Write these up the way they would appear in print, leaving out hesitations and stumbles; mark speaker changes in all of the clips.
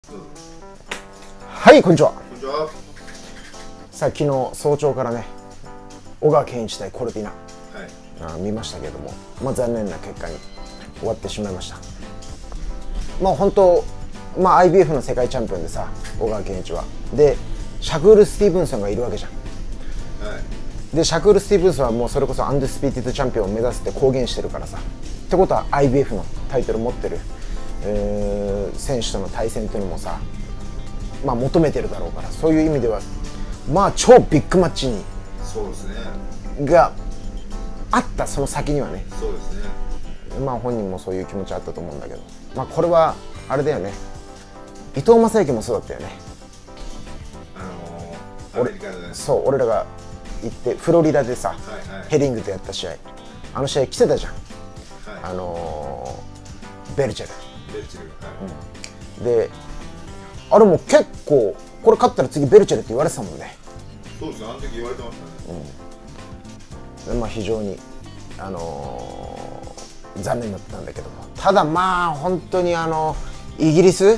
Speaker 1: はい、こんにちは。
Speaker 2: こんにちは。
Speaker 1: さあ、昨日早朝からね、小川健一対コルティナ、見ましたけれども、残念な結果に終わってしまいました。本当、IBF の世界チャンピオンでさ、小川健一は。で、シャクール・スティーブンソンがいるわけじゃん。で、シャクール・スティーブンソンはもうそれこそアンディスピーティッドチャンピオンを目指すって公言してるからさ。ってことは IBF のタイトルを持ってる、選手との対戦っていうのもさ、求めてるだろうから、そういう意味では超ビッグマッチに
Speaker 2: そうですね。
Speaker 1: があったその先にはね、
Speaker 2: そうですね。
Speaker 1: 本人もそういう気持ちあったと思うんだけど、これはあれだよね、伊藤正幸もそうだったよね。
Speaker 2: アメリカでね。
Speaker 1: そう、俺らが行ってフロリダでさ、ヘリングとやった試合、あの試合来てたじゃん、ベルチェル。で、あれも結構これ勝ったら次ベルチェルって言われてたもんね。
Speaker 2: そうですね、あの時言われてましたね。
Speaker 1: 非常に残念だったんだけども、ただ本当にイギリス、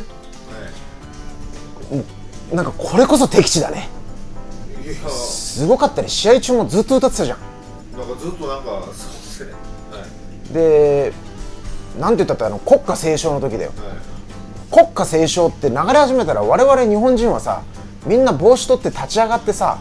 Speaker 1: なんかこれこそ敵地だね。すごかったね。試合中もずっと歌ってたじゃん。
Speaker 2: なんかずっとそうですね。
Speaker 1: で、なんて言ったって国歌斉唱の時だよ。国歌斉唱って流れ始めたら我々日本人はさ、みんな帽子取って立ち上がってさ、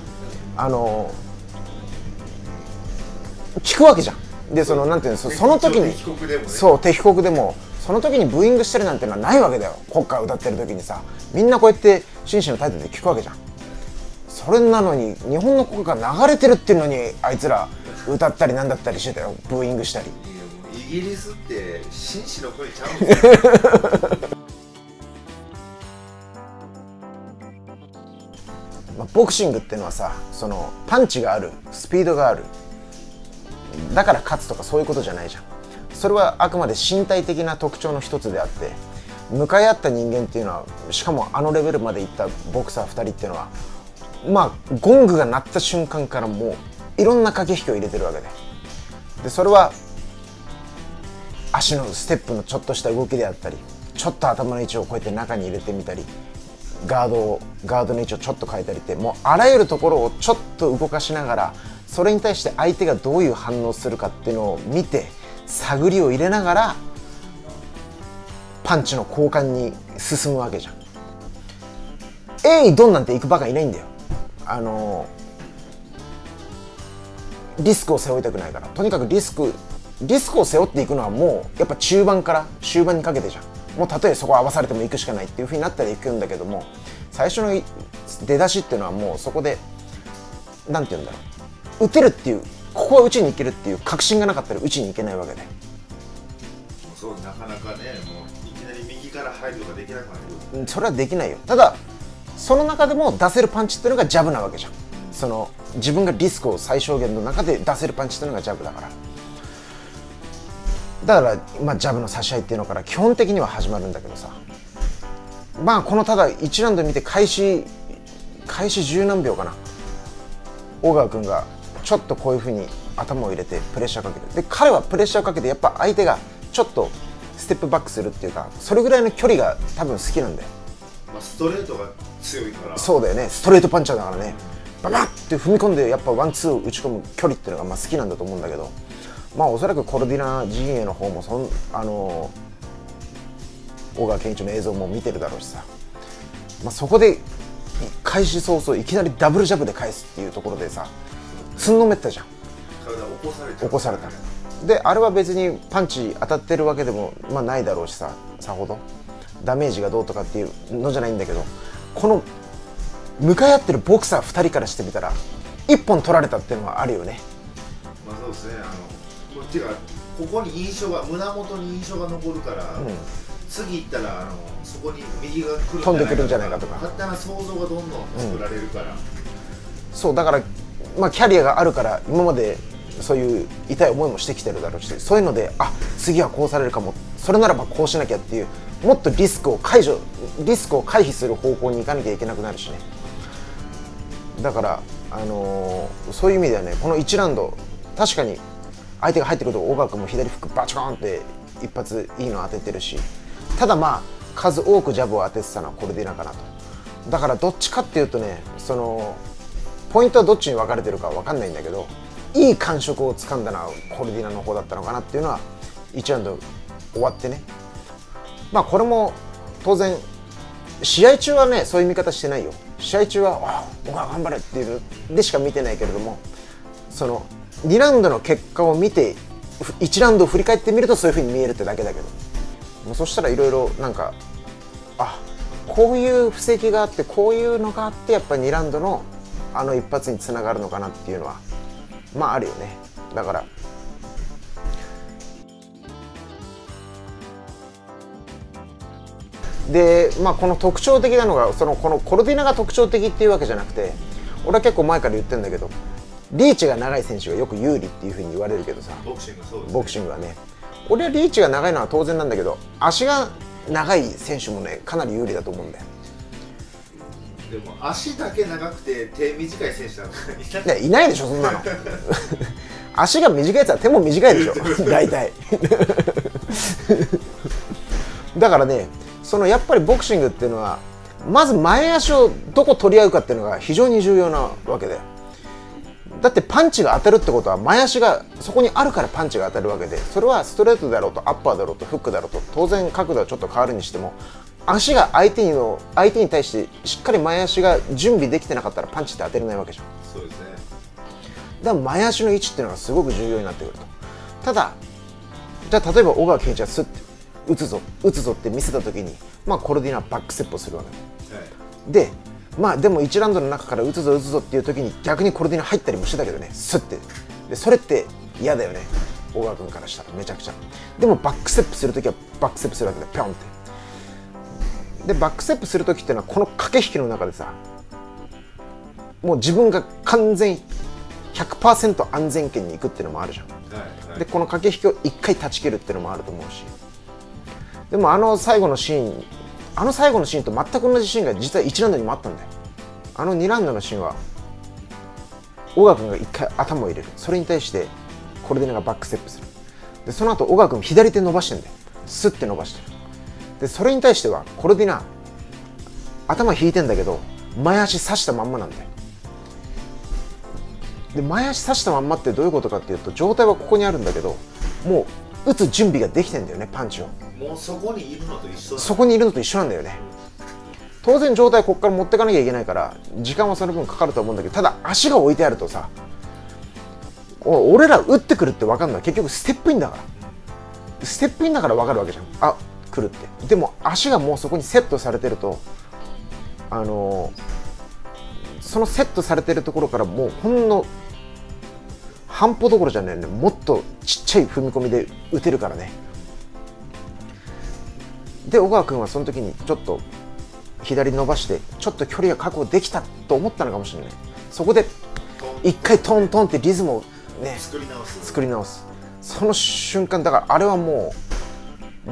Speaker 1: 聞くわけじゃん。で、なんていうの、その時に
Speaker 2: 敵国でもね。
Speaker 1: そう、敵国でもその時にブーイングしてるなんてのはないわけだよ。国歌歌ってる時にさ、みんなこうやって真摯な態度で聞くわけじゃん。それなのに日本の国歌が流れてるっていうのにあいつら歌ったりなんだったりしてたよ。ブーイングしたり。
Speaker 2: イギリスって紳士の声ちゃうんですよ。
Speaker 1: ボクシングっていうのはさ、パンチがある、スピードがある、だから勝つとかそういうことじゃないじゃん。それはあくまで身体的な特徴の一つであって、向かい合った人間っていうのは、しかもあのレベルまでいったボクサー2人っていうのは、ゴングが鳴った瞬間からもういろんな駆け引きを入れてるわけで、それは足のステップのちょっとした動きであったり、ちょっと頭の位置をこうやって中に入れてみたり、ガードの位置をちょっと変えたりって、もうあらゆるところをちょっと動かしながら、それに対して相手がどういう反応するかっていうのを見て、探りを入れながらパンチの交換に進むわけじゃん。ドンなんて行くバカいないんだよ。リスクを背負いたくないから。とにかくリスクを背負っていくのはもうやっぱ中盤から終盤にかけてじゃん。もうたとえそこ合わされても行くしかないっていう風になったら行くんだけども、最初の出だしっていうのはもうそこでなんて言うんだろう、打てるっていう、ここは打ちに行けるっていう確信がなかったら打ちに行けないわけで。
Speaker 2: そう、なかなかね、もういきなり右から入るとかできなくなる。
Speaker 1: それはできないよ。ただその中でも出せるパンチっていうのがジャブなわけじゃん。自分がリスクを最小限の中で出せるパンチっていうのがジャブだから。だからジャブの差し合いっていうのから基本的には始まるんだけどさ、このただ1ラウンド見て開始十何秒かな、大川君がちょっとこういう風に頭を入れてプレッシャーかけて、で彼はプレッシャーをかけてやっぱ相手がちょっとステップバックするっていうか、それぐらいの距離が多分好きなんだよ。
Speaker 2: ストレートが強いから。
Speaker 1: そうだよね、ストレートパンチャーだからね、ババッって踏み込んでやっぱワンツーを打ち込む距離っていうのが好きなんだと思うんだけど、おそらくコルティナ陣営の方も小川健一の映像も見てるだろうしさ、そこで開始早々いきなりダブルジャブで返すっていうところでさ、つんのめったじゃん。
Speaker 2: 体
Speaker 1: 起こされた。で、あれは別にパンチ当たってるわけでもないだろうしさ、さほどダメージがどうとかっていうのじゃないんだけど、この向かい合ってるボクサー2人からしてみたら1本取られたっていうのはあるよね。
Speaker 2: そうですね。こっちがここに胸元に印象が残るから、次行ったらそこに右が来る
Speaker 1: 飛んでくるんじゃないかとか、
Speaker 2: 勝手な想像がどんどん作られるから、
Speaker 1: そうだからキャリアがあるから今までそういう痛い思いもしてきてるだろうし、そういうので次はこうされるかも、それならばこうしなきゃっていう、もっとリスクを回避する方向に行かなきゃいけなくなるしね。だからそういう意味ではね、この1ラウンド確かに相手が入ってくると小川君も左フックバチコーンって一発いいの当ててるし、ただ数多くジャブを当ててたのはコルディナかなと。だからどっちかっていうとね、そのポイントはどっちに分かれてるか分かんないんだけど、いい感触をつかんだのはコルディナの方だったのかなっていうのは1ラウンド終わってね。まあこれも当然試合中はねそういう見方してないよ。試合中は僕は頑張れっていうのでしか見てないけれども、その2ラウンドの結果を見て1ラウンドを振り返ってみるとそういう風に見えるってだけだけど、もうそしたらいろいろなんかこういう布石があってこういうのがあってやっぱり2ラウンドのあの一発につながるのかなっていうのはまああるよね。だからで、まあ、この特徴的なのがこのコルディナが特徴的っていうわけじゃなくて、俺は結構前から言ってるんだけど、リーチが長い選手がよく有利っていうふうに言われるけどさ、
Speaker 2: ボクシングそうですね。
Speaker 1: ボクシングはね、俺はリーチが長いのは当然なんだけど、足が長い選手もねかなり有利だと思うんだよ。
Speaker 2: でも足だけ長くて手短い選手なんか
Speaker 1: いないでしょそんなの足が短いやつは手も短いでしょ大体だからね、やっぱりボクシングっていうのはまず前足をどこ取り合うかっていうのが非常に重要なわけで、だってパンチが当たるってことは前足がそこにあるからパンチが当たるわけで、それはストレートだろうとアッパーだろうとフックだろうと当然角度はちょっと変わるにしても、足が相手に対してしっかり前足が準備できてなかったらパンチって当てれないわけじゃん。
Speaker 2: そうですね。
Speaker 1: だから前足の位置っていうのがすごく重要になってくると。ただじゃあ例えば小川健一がスッて打つぞって見せた時に、まあコルディナはバックステップをするわけで、はい、でまあでも1ラウンドの中から打つぞっていう時に逆にコルディナ入ったりもしてたけどね、スッて。でそれって嫌だよね小川君からしたらめちゃくちゃ。でもバックステップする時はバックステップするわけでピョンって。でバックステップする時っていうのはこの駆け引きの中でさ、もう自分が完全 100% 安全圏に行くっていうのもあるじゃん、はいはい、でこの駆け引きを1回断ち切るっていうのもあると思うし、でもあの最後のシーンと全く同じシーンが実は1ラウンドにもあったんだよ。あの2ラウンドのシーンは小川君が1回頭を入れる、それに対してコルディナがバックステップする。でその後小川君左手伸ばしてんだよ、スッて伸ばしてる。でそれに対してはコルディナ頭引いてんだけど前足刺したまんまなんだよ。で前足刺したまんまってどういうことかっていうと、状態はここにあるんだけどもう打つ準備ができてんだよね、パンチを。
Speaker 2: もうそこにいるのと一緒。
Speaker 1: そこにいるのと一緒なんだよね。当然状態はここから持ってかなきゃいけないから時間はその分かかると思うんだけど、ただ足が置いてあるとさ、俺ら打ってくるって分かるのは結局ステップインだから、ステップインだから分かるわけじゃん、あ来るって。でも足がもうそこにセットされてると、そのセットされてるところからもうほんの半歩どころじゃないね、もっとちっちゃい踏み込みで打てるからね。で小川君はその時にちょっと左伸ばしてちょっと距離が確保できたと思ったのかもしれない。そこで一回トントンってリズムをね作り直すその瞬間だから、あれはもう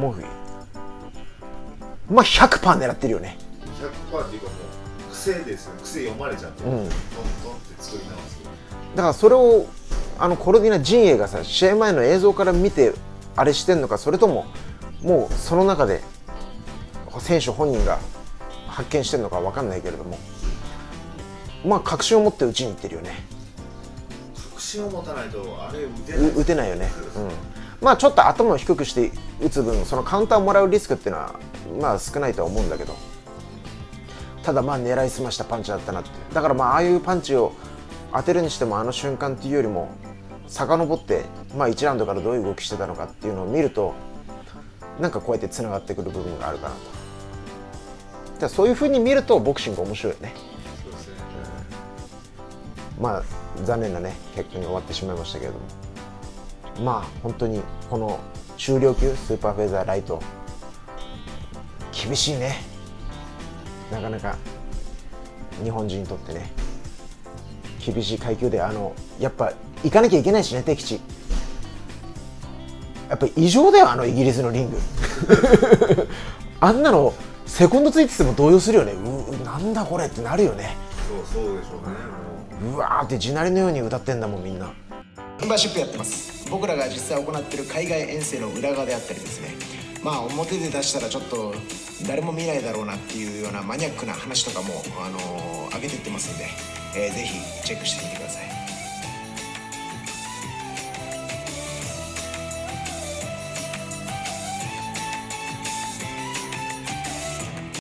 Speaker 1: まあ 100% 狙ってるよね。
Speaker 2: 100% っていうかもう癖ですよね。癖読まれちゃって、トントンって作り直す。
Speaker 1: だからそれをコルディナ陣営がさ、試合前の映像から見てあれしてんのか、それとももうその中で選手本人が発見してるのか分かんないけれども、まあ確信を持って打ちにいってるよね。
Speaker 2: 確信を持たないとあれ
Speaker 1: 打てないよね、まあちょっと頭を低くして打つ分そのカウンターをもらうリスクっていうのはまあ少ないとは思うんだけど、ただまあ狙いすましたパンチだったなって。だからまあああいうパンチを当てるにしてもあの瞬間っていうよりも遡ってまあ1ラウンドからどういう動きしてたのかっていうのを見ると、なんかこうやってつながってくる部分があるかなと。だからそういうふうに見るとボクシング面白いよね。
Speaker 2: そうですね、
Speaker 1: まあ残念なね結果に終わってしまいましたけれども、まあ本当にこの中量級スーパーフェザーライト厳しいね、なかなか日本人にとってね厳しい階級で、やっぱ行かなきゃいけないしね、敵地やっぱり異常だよ、イギリスのリングあんなのセコンドついてても動揺するよね。なんだこれってなるよね。
Speaker 2: そうでしょうね。
Speaker 1: うわーって地鳴りのように歌ってんだもんみんな。メンバーシップやってます。僕らが実際行っている海外遠征の裏側であったりですね、 まあ表で出したらちょっと誰も見ないだろうなっていうようなマニアックな話とかも上げてってますんで、ぜひチェックしてみてください。